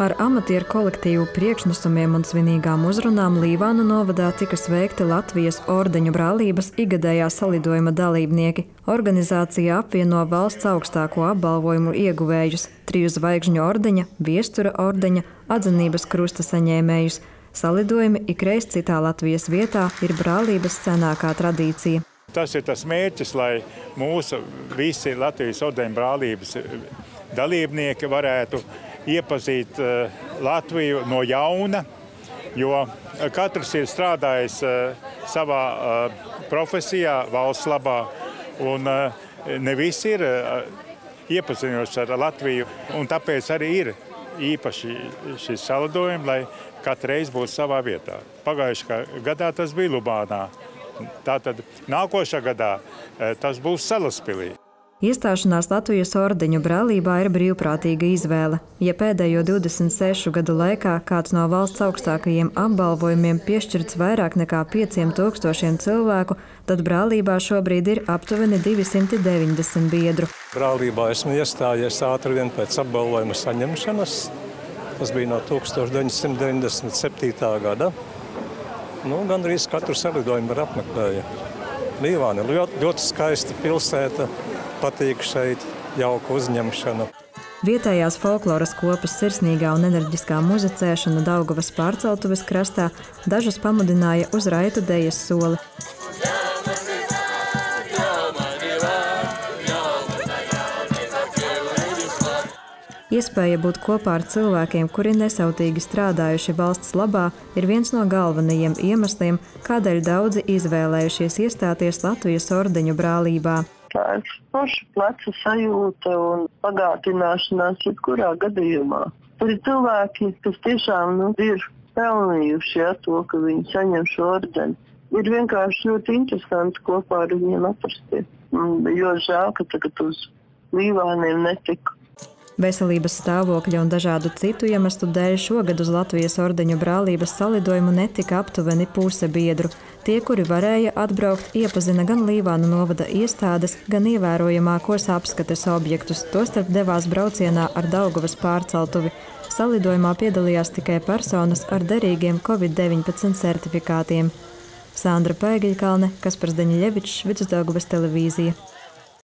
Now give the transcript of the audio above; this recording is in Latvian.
Ar amatieru kolektīvu priekšnesumiem un svinīgām uzrunām Līvānu novadā tika sveikti Latvijas ordeņu brālības ikgadējā salidojuma dalībnieki. Organizācija apvieno valsts augstāko apbalvojumu ieguvējus – 3 zvaigžņu ordeņa, Viestura ordeņa, Atzinības krusta saņēmējus. Salidojumi ikreiz citā Latvijas vietā ir brālības senākā tradīcija. Tas ir tas mērķis, lai mūsu visi Latvijas ordeņu brālības dalībnieki varētu iepazīt Latviju no jauna, jo katrs ir strādājis savā profesijā, valsts labā, un ne visi ir iepazinuši ar Latviju, un tāpēc arī ir īpaši šis salidojums, lai katru reizi būtu savā vietā. Pagājušajā gadā tas bija Lubānā, tātad nākošā gadā tas būs Salaspilī. Iestāšanās Latvijas ordeņu brālībā ir brīvprātīga izvēle. Ja pēdējo 26 gadu laikā kāds no valsts augstākajiem apbalvojumiem piešķirts vairāk nekā 5000 cilvēku, tad brālībā šobrīd ir aptuveni 290 biedru. Brālībā esmu iestājies ātri vien pēc apbalvojuma saņemšanas. Tas bija no 1997. gada. Gandrīz katru salidojumu var apmeklēja. Līvāna ir ļoti skaista pilsēta. Patīk šeit jauka uzņemšana. Vietējās folkloras kopas sirsnīgā un enerģiskā muzicēšana Daugavas Pārceltuves krastā dažus pamudināja uz raitu dejas soli. Iespēja būt kopā ar cilvēkiem, kuri nesautīgi strādājuši valsts labā, ir viens no galvenajiem iemesliem, kādēļ daudzi izvēlējušies iestāties Latvijas ordeņu brālībā. Tā ir paša pleca sajūta un pagātināšanās jebkurā gadījumā. Tur ir cilvēki, kas tiešām ir pelnījuši to, ka viņi saņem šo ordeni. Ir vienkārši ļoti interesanti kopā ar viņiem atrasties. Ļoti žēl, ka tagad uz Līvāniem netika. Veselības stāvokļa un dažādu citu iemeslu dēļ šogad uz Latvijas ordeņu brālības salidojumu netika aptuveni puse biedru. Tie, kuri varēja atbraukt, iepazina gan Līvānu novada iestādes, gan ievērojamākos apskates objektus. Tostarp devās braucienā ar Daugavas Pārceltuvi. Salidojumā piedalījās tikai personas ar derīgiem Covid-19 certifikātiem. Sandra Pēgiļkalne, Kaspars Daņļevičs, Vidusdaugavas televīzija.